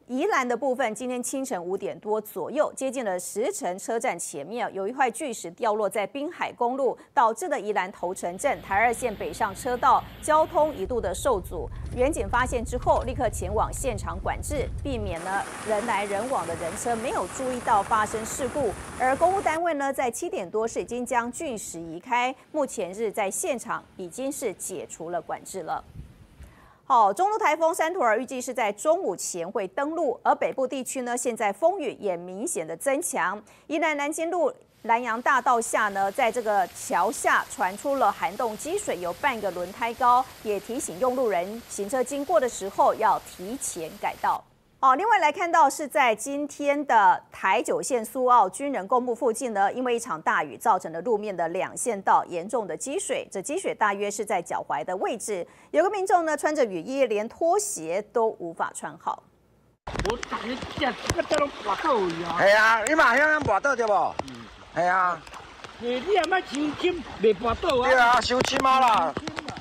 宜兰的部分，今天清晨5点多左右，接近了石城车站前面，有一块巨石掉落在滨海公路，导致了宜兰头城镇台2线北上车道交通一度的受阻。远警发现之后，立刻前往现场管制，避免呢人来人往的人车没有注意到发生事故。而公务单位呢，在7点多是已经将巨石移开，目前是在现场已经是解除了管制了。好，中路台风山图尔预计是在中午前会登陆，而北部地区呢，现在风雨也明显的增强。宜兰南京路南洋大道下呢，在这个桥下传出了涵洞积水，有半个轮胎高，也提醒用路人行车经过的时候要提前改道。另外来看到是在今天的台9线苏澳军人公墓附近呢，因为一场大雨造成了路面的2线道严重的积水，这积水大约是在脚踝的位置。有个民众呢穿着雨衣，连拖鞋都无法穿好。 我打你这拢滑倒去啊！ 系啊，你嘛向滑倒对无？系啊。 你也莫收金，袂滑倒啊！ 对啊，收金啊啦。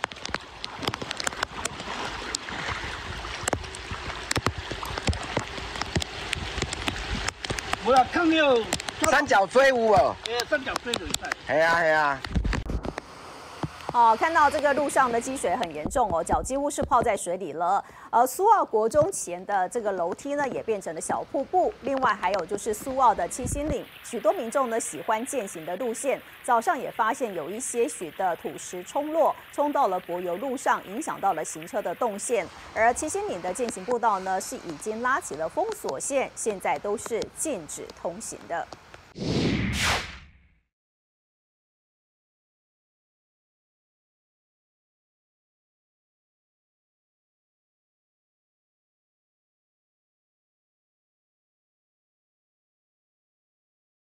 无啦，坑了三角锥有无？ 三角锥就在。 系啊系啊。 看到这个路上的积水很严重哦，脚几乎是泡在水里了。苏澳国中前的这个楼梯呢，也变成了小瀑布。另外还有就是苏澳的七星岭，许多民众呢喜欢健行的路线，早上也发现有一些许的土石冲落，冲到了柏油路上，影响到了行车的动线。而七星岭的健行步道呢，是已经拉起了封锁线，现在都是禁止通行的。